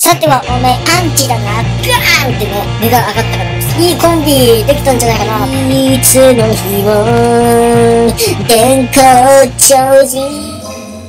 さてはおめえアンチだな、ガーンってね、値段上がったからです。いいコンビできたんじゃないかな。いつの日も電光超人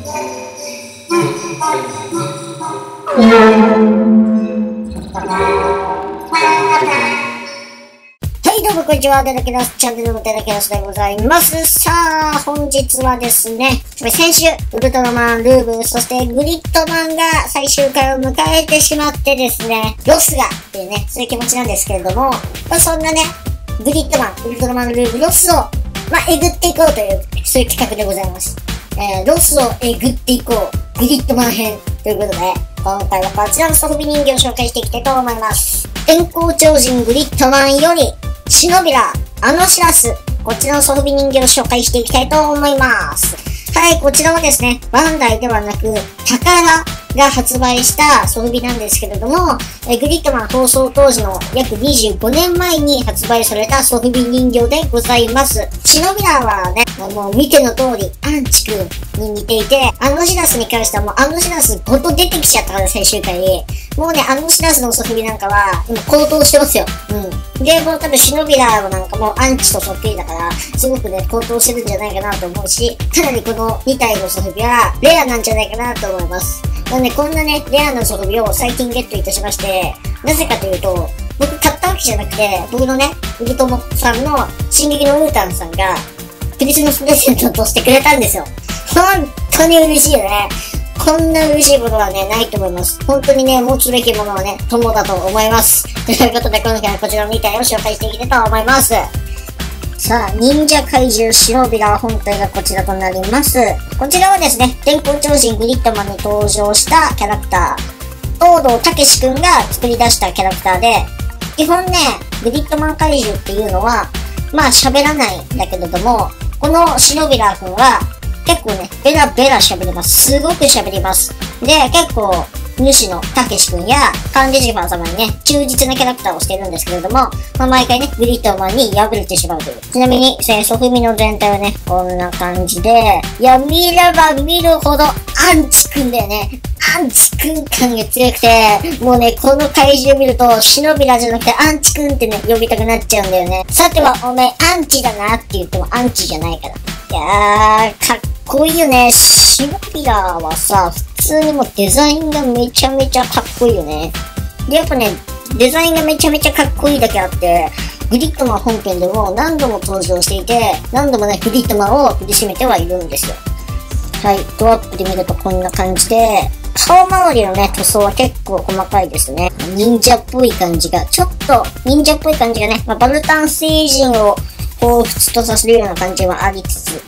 はいどうもこんにちは、デラキラスチャンネルのデラキラスでございます。さあ、本日はですね、先週、ウルトラマンルーブ、そしてグリッドマンが最終回を迎えてしまってですね、ロスがっていうね、そういう気持ちなんですけれども、そんなね、グリッドマン、ウルトラマンルーブ、ロスを、えぐっていこうという、そういう企画でございます。ロスをえぐっていこう、グリッドマン編ということで、今回はこちらのソフビ人形を紹介していきたいと思います。電光超人グリッドマンより、シノビラ、アノシラス、こちらのソフビ人形を紹介していきたいと思います。はい、こちらはですね、バンダイではなく、タカラが発売したソフビなんですけれども、グリッドマン放送当時の約25年前に発売されたソフビ人形でございます。シノビラはね、もう見ての通り、アンチ君に似ていて、アノシラスに関してはもうアノシラスごと出てきちゃったから最終回に。もうね、アノシラスのソフビなんかは、今高騰してますよ。で、もう多分シノビラはなんかもうアンチとそっくりだから、すごくね、高騰してるんじゃないかなと思うし、かなりこの2体のソフビはレアなんじゃないかなと思います。こんなね、レアなソフビを最近ゲットいたしまして、なぜかというと、僕買ったわけじゃなくて、僕のね、ウルトモさんの進撃のウータンさんが、クリスマスプレゼントとしてくれたんですよ。本当に嬉しいよね。こんな嬉しいことはね、ないと思います。本当にね、持つべきものはね、友だと思います。ということで、今回はこちらの2体を紹介していきたいと思います。さあ、忍者怪獣シノビラ本体がこちらとなります。こちらはですね、電光超人グリッドマンに登場したキャラクター、東堂武史くんが作り出したキャラクターで、基本ね、グリッドマン怪獣っていうのは、喋らないんだけれども、このシノビラくんは、結構ね、ベラベラ喋ります。すごく喋ります。で、結構、主のたけしくんや、カンデジファー様にね、忠実なキャラクターをしているんですけれども、毎回ね、グリッドマンに敗れてしまうという。ちなみに、ソフビの全体はね、こんな感じで、いや、見れば見るほど、アンチくんだよね。アンチくん感が強くて、もうね、この怪獣見ると、シノビラじゃなくてアンチくんってね、呼びたくなっちゃうんだよね。さては、おめえ、アンチだなって言ってもアンチじゃないから。いやー、かっこいいよね。シノビラはさ、普通にもうデザインがめちゃめちゃかっこいいよね。で、やっぱね、デザインがめちゃめちゃかっこいいだけあって、グリッドマン本編でも何度も登場していて、何度もね、グリッドマンを振り締めてはいるんですよ。はい、ドアップで見るとこんな感じで、顔周りのね、塗装は結構細かいですね。忍者っぽい感じが、ちょっと忍者っぽい感じがね、バルタン星人を彷彿とさせるような感じはありつつ、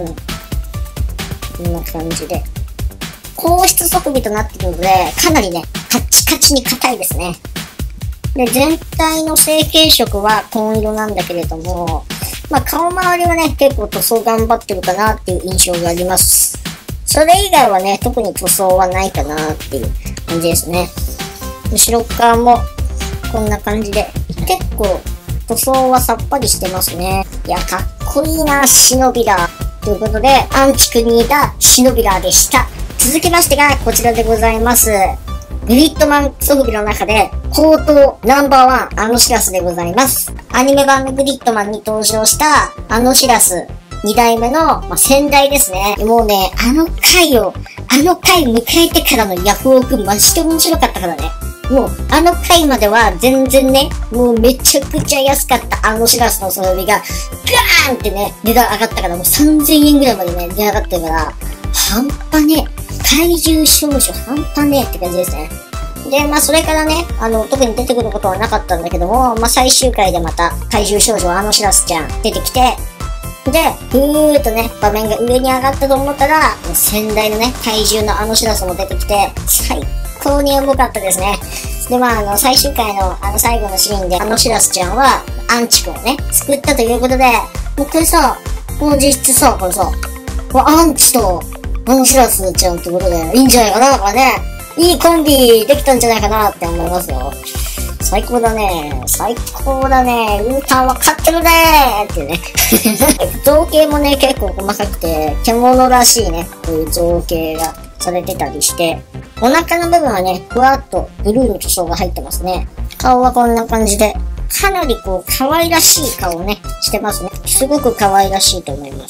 こんな感じで。硬質ソフビとなっているので、かなりね、カチカチに硬いですね。で、全体の成型色は紺色なんだけれども、顔周りはね、結構塗装頑張ってるかなっていう印象があります。それ以外はね、特に塗装はないかなっていう感じですね。後ろ側もこんな感じで、結構塗装はさっぱりしてますね。いや、かっこいいな、シノビラ。ということで、アンチくんにいたシノビラでした。続きましてが、こちらでございます。グリッドマンソフビの中で、高等ナンバーワン、アノシラスでございます。アニメ版のグリッドマンに登場したアノシラス。2代目の、先代ですね。もうね、あの回迎えてからのヤフオクマジで面白かったからね。もう、あの回までは全然ね、もうめちゃくちゃ安かったアノシラスのソフビが、ガーンってね、値段上がったから、もう3000円ぐらいまでね、値上がってるから、半端ねえ。怪獣少女半端ねえって感じですね。で、それからね、特に出てくることはなかったんだけども、最終回でまた怪獣少女アノシラスちゃん出てきて、で、ふーっとね、場面が上に上がったと思ったら、先代のね、怪獣のアノシラスも出てきて、最高に重かったですね。で、最終回の最後のシーンで、アノシラスちゃんは、アンチ君をね、救ったということで、もうこれさ、もう実質さ、これさ、アンチとアノシラスちゃんってことで、いいんじゃないかな、これね。いいコンビできたんじゃないかなって思いますよ。最高だね。最高だね。ウータンは勝ってるねーっていうね。造形もね、結構細かくて、獣らしいね、こういう造形がされてたりして、 お腹の部分はね、ふわっとブルーの塗装が入ってますね。顔はこんな感じで、かなりこう、可愛らしい顔ね、してますね。すごく可愛らしいと思います。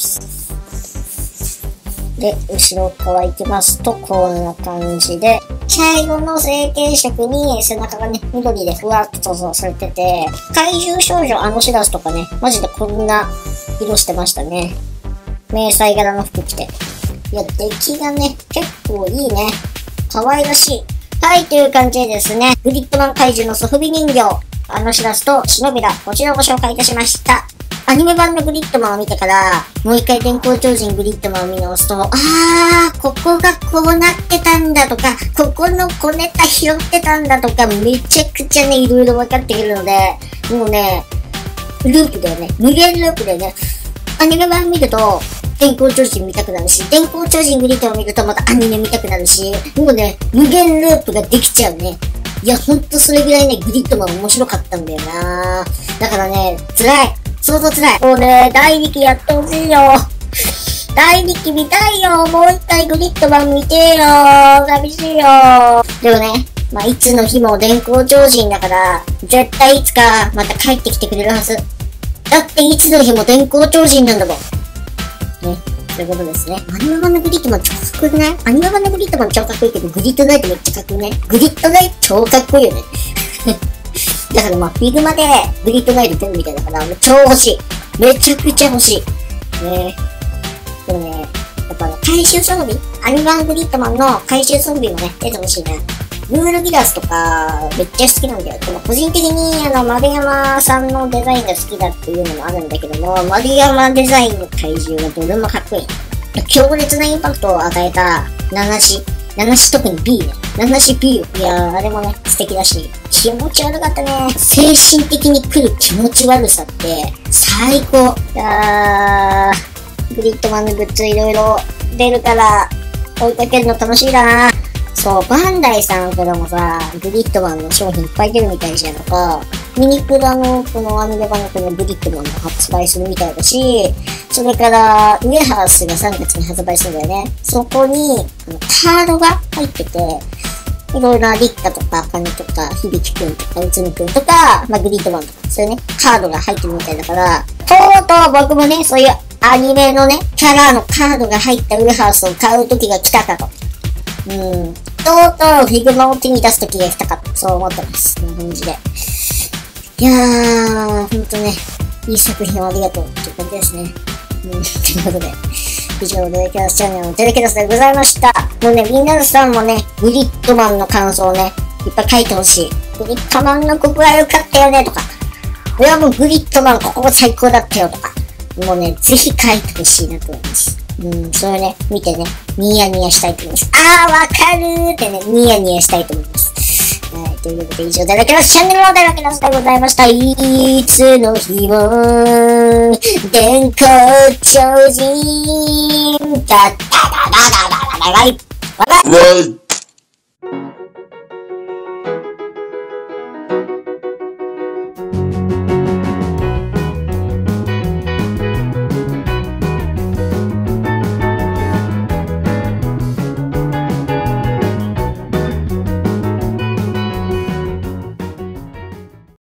で、後ろ側行きますと、こんな感じで、茶色の成型色に背中がね、緑でふわっと塗装されてて、怪獣少女アノシラスとかね、マジでこんな色してましたね。迷彩柄の服着て。いや、出来がね、結構いいね。可愛らしい。はい、という感じでですね、グリッドマン怪獣のソフビ人形、アノシラスとシノビラ、こちらをご紹介いたしました。アニメ版のグリッドマンを見てから、もう一回電光超人グリッドマンを見直すと、ここがこうなってたんだとか、ここの小ネタ拾ってたんだとか、めちゃくちゃね、いろいろ分かってくるので、もうね、ループだよね。無限ループだよね。アニメ版見ると、電光超人見たくなるし、電光超人グリッドマン見るとまたアニメ見たくなるし、もうね、無限ループができちゃうね。いや、ほんとそれぐらいね、グリッドマン面白かったんだよな。だからね、辛い。相当辛い。もうね、第2期やってほしいよ。第2期見たいよ。もう一回グリッドマン見てよ。寂しいよ。でもね、まあ、いつの日も電光超人だから、絶対いつかまた帰ってきてくれるはず。だっていつの日も電光超人なんだもん。ね。ということですね。アニメ版のグリッドマン超かっこよくない？アニメ版のグリッドマン超かっこいいけど、グリッドナイトめっちゃかっこいいね。グリッドナイト超かっこいいよね。だからまあ、フィグマでグリッドナイト出るみたいだから、超欲しい。めちゃくちゃ欲しい。ね。でもね、やっぱ回収装備アニメ版グリッドマンの回収装備もね、出てほしいね。ルールギラスとか、めっちゃ好きなんだよ。でも個人的に丸山さんのデザインが好きだっていうのもあるんだけども、丸山デザインの怪獣がどれもかっこいい。強烈なインパクトを与えた七子特に B ね。七子 B。いやー、あれもね、素敵だし、気持ち悪かったね。精神的に来る気持ち悪さって、最高。いやー、グリッドマンのグッズいろいろ出るから、追いかけるの楽しいな。そう、バンダイさんからもさ、グリッドマンの商品いっぱい出るみたいじゃんか。ミニクラのこのアニメ版のこのグリッドマンが発売するみたいだし、それからウエハースが3月に発売するんだよね。そこにカードが入ってて、いろいろなリッカとか、アカネとか、響くんとか、うつみくんとか、まあ、グリッドマンとか、そういうね、カードが入ってるみたいだから、とうとう僕もね、そういうアニメのね、キャラのカードが入ったウエハースを買う時が来たかと。とうとうフィグマを手に出す時が来たかと、そう思ってます。こんな感じで。いやー、ほんとね、いい作品をありがとうっていう感じですね。ということで、以上、デレキャラスチャンネルのデレキャラスでございました。もうね、みんなさんもね、グリッドマンの感想をね、いっぱい書いてほしい。グリッドマンのここが良かったよね、とか。俺はもうグリッドマンここが最高だったよ、とか。もうね、ぜひ書いてほしいなと思います。それね、見てね、ニヤニヤしたいと思います。わかるーってね、ニヤニヤしたいと思います。はい、ということで以上、デレキャラスチャンネルのデレキャラスでございました。いつの日も、電光超人だっただだだだだだだだだだ